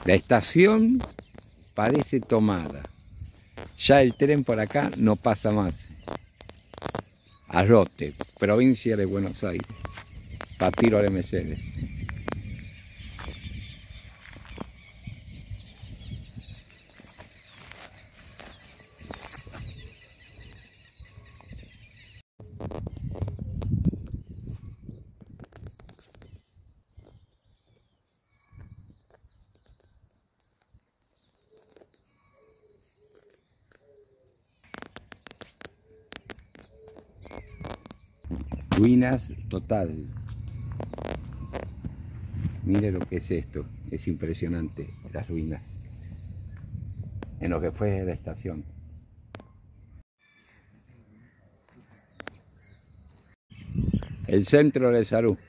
La estación parece tomada. Ya el tren por acá no pasa más. Arrote, provincia de Buenos Aires. Patiro de Mercedes. Ruinas total. Mire lo que es esto, es impresionante, las ruinas. En lo que fue la estación. El centro de salud.